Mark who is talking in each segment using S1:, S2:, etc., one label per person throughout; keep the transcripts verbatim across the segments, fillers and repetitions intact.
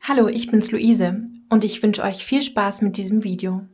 S1: Hallo, ich bin's Luise und ich wünsche euch viel Spaß mit diesem Video.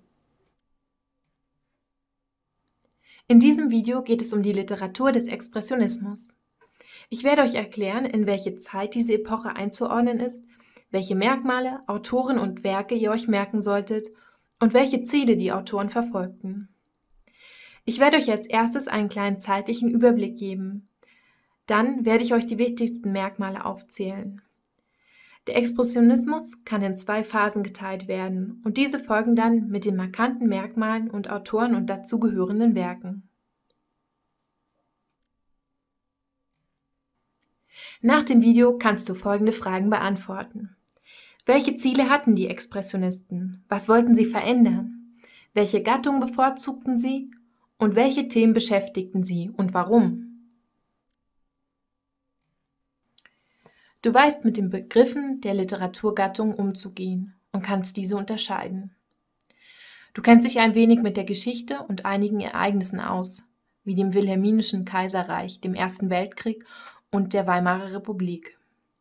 S1: In diesem Video geht es um die Literatur des Expressionismus. Ich werde euch erklären, in welche Zeit diese Epoche einzuordnen ist, welche Merkmale, Autoren und Werke ihr euch merken solltet und welche Ziele die Autoren verfolgten. Ich werde euch als erstes einen kleinen zeitlichen Überblick geben. Dann werde ich euch die wichtigsten Merkmale aufzählen. Der Expressionismus kann in zwei Phasen geteilt werden und diese folgen dann mit den markanten Merkmalen und Autoren und dazugehörenden Werken. Nach dem Video kannst du folgende Fragen beantworten. Welche Ziele hatten die Expressionisten? Was wollten sie verändern? Welche Gattung bevorzugten sie? Und welche Themen beschäftigten sie und warum? Du weißt mit den Begriffen der Literaturgattung umzugehen und kannst diese unterscheiden. Du kennst dich ein wenig mit der Geschichte und einigen Ereignissen aus, wie dem Wilhelminischen Kaiserreich, dem Ersten Weltkrieg und der Weimarer Republik.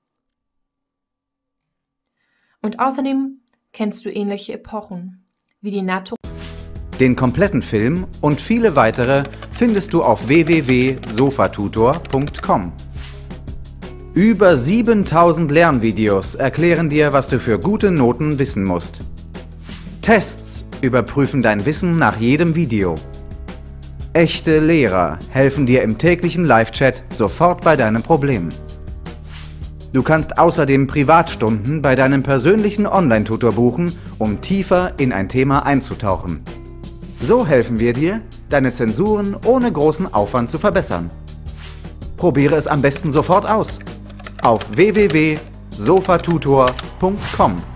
S1: Und außerdem kennst du ähnliche Epochen, wie die NATO.
S2: Den kompletten Film und viele weitere findest du auf w w w punkt sofatutor punkt com. Über siebentausend Lernvideos erklären dir, was du für gute Noten wissen musst. Tests überprüfen dein Wissen nach jedem Video. Echte Lehrer helfen dir im täglichen Live-Chat sofort bei deinem Problem. Du kannst außerdem Privatstunden bei deinem persönlichen Online-Tutor buchen, um tiefer in ein Thema einzutauchen. So helfen wir dir, deine Zensuren ohne großen Aufwand zu verbessern. Probiere es am besten sofort aus. Auf w w w punkt sofatutor punkt com.